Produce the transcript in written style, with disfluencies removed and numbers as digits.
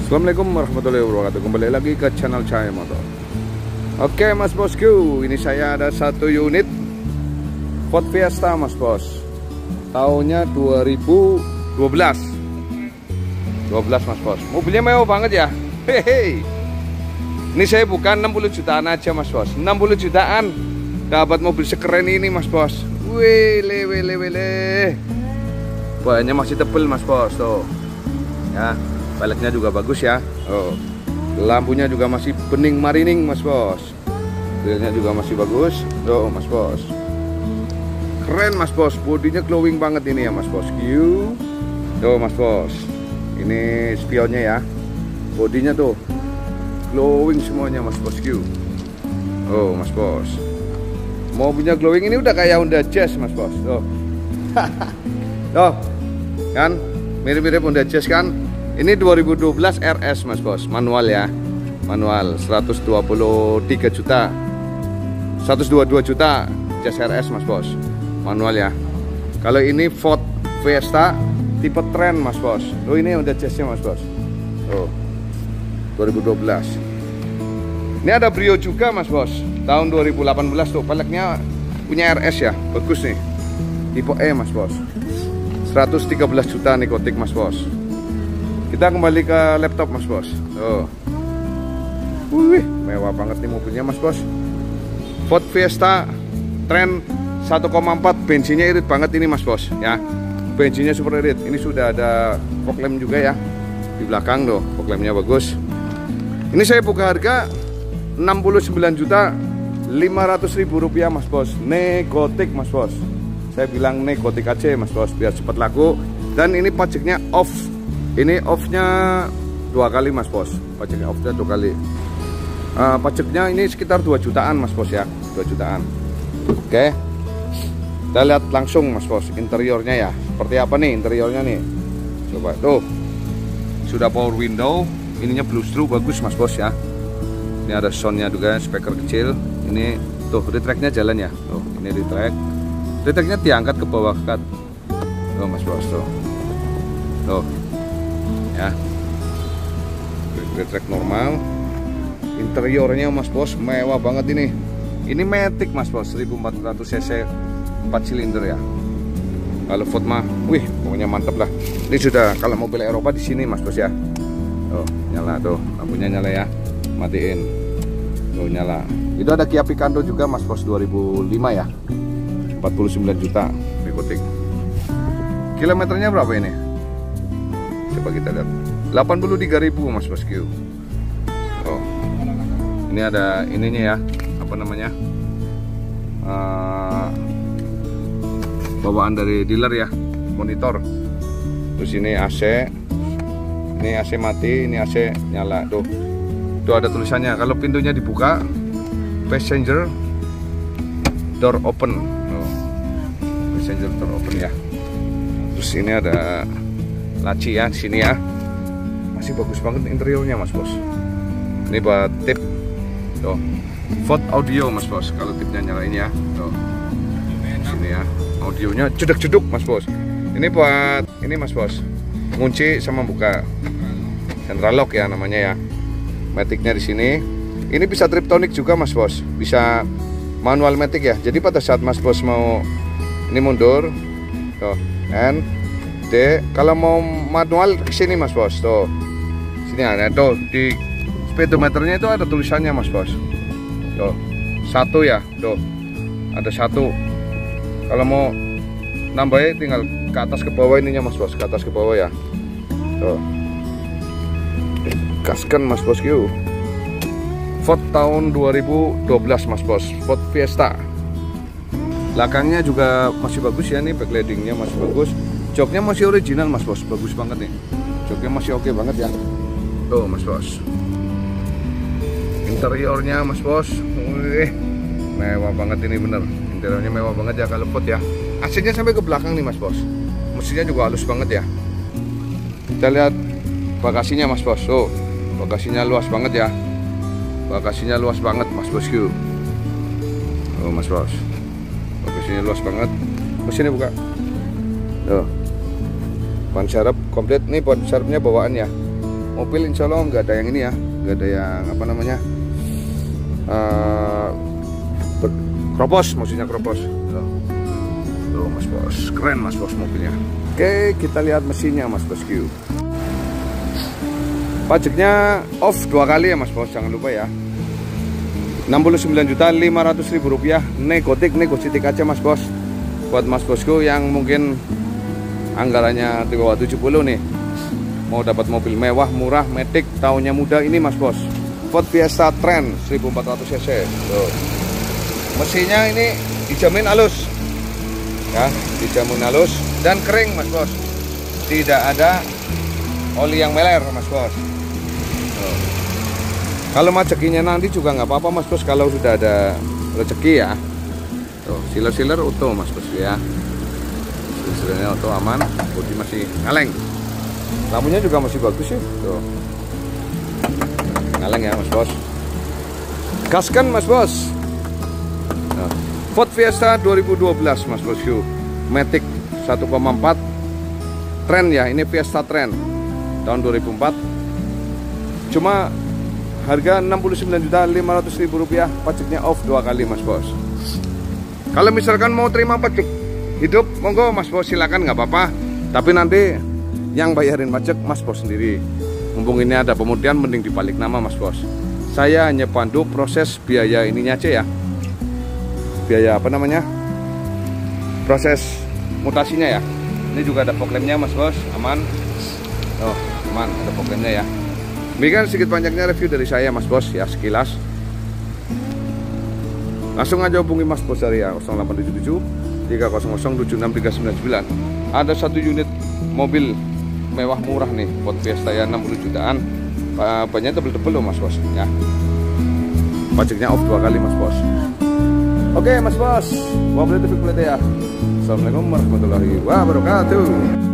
Assalamualaikum warahmatullahi wabarakatuh. Kembali lagi ke channel Cahaya Motor. Oke mas bosku, ini saya ada satu unit Ford Fiesta mas bos. Tahunnya 2012 mas bos. Mobilnya mewah banget ya. Hehe. Ini saya bukan 60 jutaan aja mas bos. 60 jutaan dapat mobil sekeren ini mas bos. Wele. Bannya masih tebel mas bos tuh. Ya. Peleknya juga bagus ya. Oh, lampunya juga masih bening marining mas bos. Grillnya juga masih bagus. Oh mas bos, keren mas bos. Bodinya glowing banget ini ya mas bos. Tuh mas bos, ini spionnya ya. Bodinya tuh glowing semuanya mas bos. Oh mas bos, mobilnya glowing ini udah kayak Honda Jazz mas bos. Tuh, tuh kan mirip-mirip Honda Jazz kan. Ini 2012 RS mas bos, manual ya, manual 123 juta, 122 juta Jazz RS mas bos, manual ya. Kalau ini Ford Fiesta tipe Trend mas bos. Oh ini udah Jazznya mas bos. Oh 2012. Ini ada Brio juga mas bos, tahun 2018 tuh. Peleknya punya RS ya, bagus nih, tipe E mas bos. 113 juta nih kotik mas bos. Kita kembali ke laptop mas bos. Oh, wih, mewah banget nih mobilnya mas bos. Ford Fiesta Trend 1,4, bensinnya irit banget ini mas bos ya. Bensinnya super irit. Ini sudah ada fog lamp juga ya di belakang tuh, fog lampnya bagus. Ini saya buka harga 69.500.000 rupiah mas bos. Negotik mas bos. Saya bilang negotik aja mas bos biar cepat laku. Dan ini pajaknya off. Ini off-nya 2 kali mas bos. Pajaknya off-nya 2 kali. Pajaknya ini sekitar 2 jutaan mas bos ya, 2 jutaan. Oke, kita lihat langsung mas bos interiornya ya. Seperti apa nih interiornya nih. Coba tuh, sudah power window. Ininya bluestro bagus mas bos ya. Ini ada soundnya juga, speaker kecil. Ini tuh retract-nya jalan ya. Tuh ini retract. Retract-nya diangkat ke bawah kan. Tuh mas bos tuh. Tuh ya, retract normal. Interiornya mas bos mewah banget ini. Ini Matic mas bos, 1400 cc 4 silinder ya. Kalau Ford mah, wih pokoknya mantep lah. Ini sudah kalau mobil Eropa di sini mas bos ya. Tuh nyala tuh, lampunya nyala ya. Matiin. Tuh nyala. Itu ada Kia Picanto juga mas bos 2005 ya. 49 juta Negotik. Kilometernya berapa ini? Coba kita lihat, 83.000 mas bosku. Oh, ini ada ininya ya, apa namanya, bawaan dari dealer ya, monitor. Terus ini AC, ini AC mati, ini AC nyala. Tuh ada tulisannya. Kalau pintunya dibuka, passenger door open. Oh, passenger door open ya. Terus ini ada laci ya di sini ya. Masih bagus banget interiornya mas bos. Ini buat tip. Tuh, Ford audio mas bos. Kalau tipnya nyalain ya. Tuh, sini ya. Audionya jeduk-jeduk mas bos. Ini buat ini mas bos. Kunci sama buka. Central lock ya namanya ya. Matic-nya di sini. Ini bisa triptonic juga mas bos. Bisa manual matic ya. Jadi pada saat mas bos mau ini mundur, tuh, N D, kalau mau manual kesini mas bos, tuh sini ada tuh di speedometernya itu ada tulisannya mas bos. Tuh 1 ya, tuh ada 1. Kalau mau nambahin tinggal ke atas ke bawah ininya mas bos, ke atas ke bawah ya. Tuh gaskan mas bos. Ford tahun 2012 mas bos, Ford Fiesta. Belakangnya juga masih bagus ya, nih backlightingnya masih bagus. Joknya masih original mas bos, bagus banget nih. Joknya masih oke banget ya. Tuh mas bos. Interiornya mas bos, mewah banget ini bener. Interiornya mewah banget ya kalau Ford ya. AC-nya sampai ke belakang nih mas bos. Mesinnya juga halus banget ya. Kita lihat bagasinya mas bos. Tuh, bagasinya luas banget ya. Bagasinya luas banget mas bosku. Oh mas bos, bagasinya luas banget. Mesinnya buka. Tuh, ban serep komplit nih, ban serepnya bawaan ya. mobil insya Allah nggak ada yang ini ya, nggak ada yang apa namanya kropos, maksudnya kropos. Tuh Mas Bos, keren Mas Bos mobilnya. Oke, kita lihat mesinnya Mas Bosku. Pajaknya off 2 kali ya Mas Bos, jangan lupa ya. 69.500.000 rupiah, negotik aja Mas Bos. Buat Mas Bosku yang mungkin anggarannya 70 nih, mau dapat mobil mewah, murah, matic, tahunnya muda ini Mas Bos. Ford Fiesta Trend 1400 cc. Tuh. Mesinnya ini dijamin halus. Ya, dijamin halus dan kering Mas Bos. Tidak ada oli yang meler Mas Bos. Tuh. Kalau majekinya nanti juga nggak apa-apa Mas Bos, kalau sudah ada rezeki ya. Tuh, sealer utuh Mas Bos ya. Sealernya utuh, aman, bodi masih kaleng. Lampunya juga masih bagus sih. Tuh. Kaleng ya Mas Bos. Gaskan Mas Bos. Nah, Ford Fiesta 2012 Mas Bosku, matic 1,4 Trend ya, ini Fiesta Trend tahun 2004. Cuma harga 69.500.000 rupiah, pajaknya off 2 kali Mas Bos. Kalau misalkan mau terima pajak hidup, monggo Mas Bos silakan, nggak apa-apa. Tapi nanti yang bayarin pajak Mas Bos sendiri. Mumpung ini ada pemutihan, mending dibalik nama Mas Bos. Saya hanya bantu proses biaya ininya aja ya. Biaya apa namanya? Proses mutasinya ya. Ini juga ada fog lampnya Mas Bos, aman. Oh, aman, ada fog lampnya ya. Demikian sedikit banyaknya review dari saya Mas Bos ya, sekilas. Langsung aja hubungi Mas Bos dari ya 0877 300 76399. Ada 1 unit mobil mewah murah nih, Ford Fiesta ya, 60 jutaan. Banyak tebel-tebel loh Mas Bos ya. Pajaknya off 2 kali Mas Bos. Oke Mas Bos, wabillahi taufiq wal hidayah. Assalamualaikum warahmatullahi wabarakatuh.